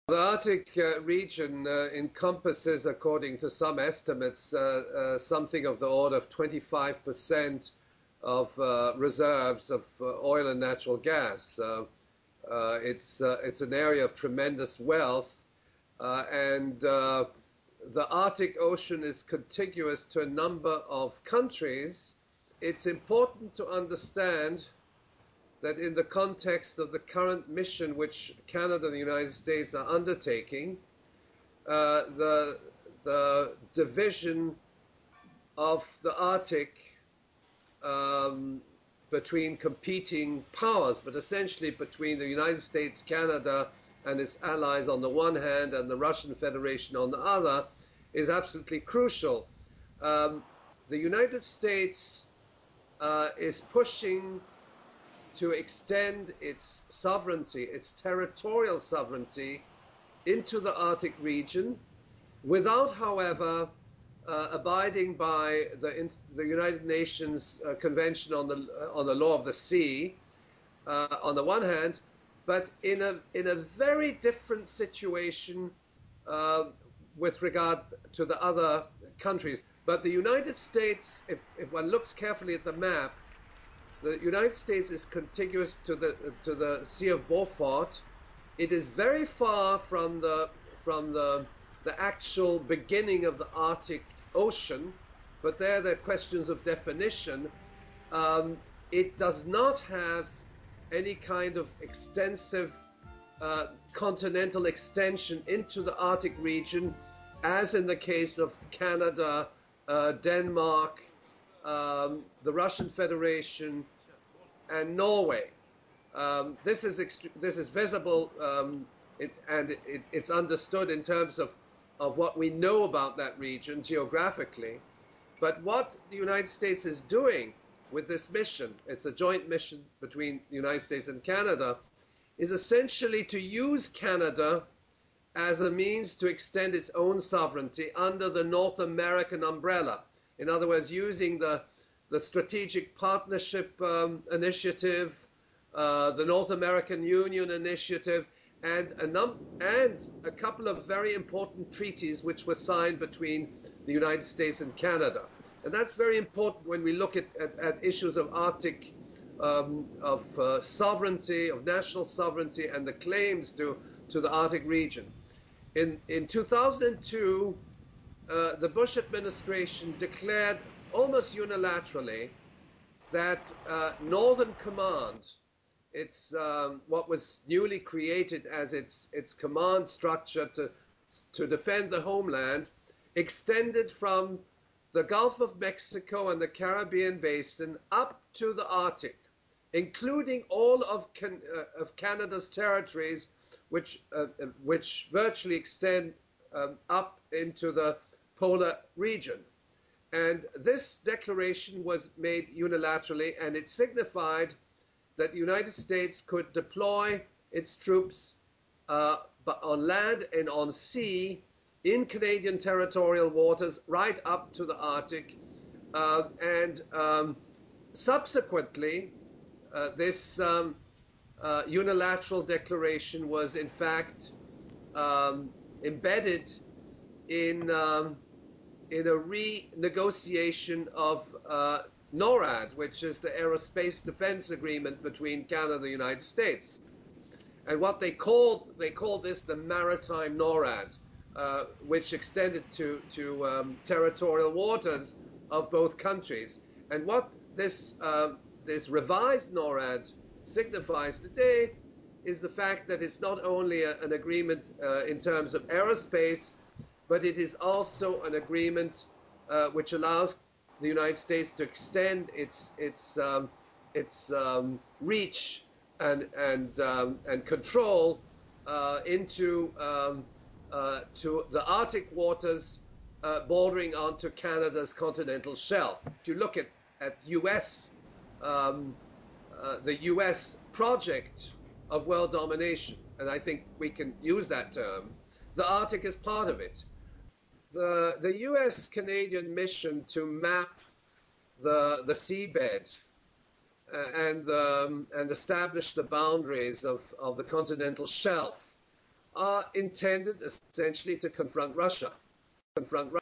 The Arctic region encompasses, according to some estimates, something of the order of 25% of reserves of oil and natural gas. It's an area of tremendous wealth, and the Arctic Ocean is contiguous to a number of countries. It's important to understand that in the context of the current mission which Canada and the United States are undertaking, the division of the Arctic between competing powers, but essentially between the United States, Canada, and its allies on the one hand, and the Russian Federation on the other, is absolutely crucial. The United States is pushing to extend its sovereignty, its territorial sovereignty, into the Arctic region, without, however, abiding by the United Nations Convention on the Law of the Sea, on the one hand, but in a very different situation with regard to the other countries. But the United States, if one looks carefully at the map, the United States is contiguous to the Sea of Beaufort. It is very far from the actual beginning of the Arctic Ocean, but there are questions of definition. It does not have any kind of extensive continental extension into the Arctic region, as in the case of Canada, Denmark, the Russian Federation, and Norway. This is visible, it's understood in terms of what we know about that region geographically. But what the United States is doing with this mission, it's a joint mission between the United States and Canada, is essentially to use Canada as a means to extend its own sovereignty under the North American umbrella. In other words, using the Strategic Partnership Initiative, the North American Union Initiative, and a couple of very important treaties which were signed between the United States and Canada. And that's very important when we look at issues of Arctic, sovereignty, of national sovereignty, and the claims to the Arctic region. In 2002, the Bush administration declared almost unilaterally that Northern Command, it's what was newly created as its command structure to defend the homeland, extended from the Gulf of Mexico and the Caribbean basin up to the Arctic, including all of Canada's territories, which virtually extend up into the polar region. And this declaration was made unilaterally, and it signified that the United States could deploy its troops on land and on sea in Canadian territorial waters right up to the Arctic. Subsequently, this unilateral declaration was in fact embedded in a renegotiation of NORAD, which is the Aerospace Defense Agreement between Canada and the United States. And what they called this the Maritime NORAD, which extended to territorial waters of both countries. And what this revised NORAD signifies today is the fact that it's not only an agreement in terms of aerospace, but it is also an agreement which allows the United States to extend its reach and control into to the Arctic waters bordering onto Canada's continental shelf. If you look at the U.S. project of world domination, and I think we can use that term, the Arctic is part of it. The U.S.-Canadian mission to map the seabed and establish the boundaries of the continental shelf are intended essentially to confront Russia.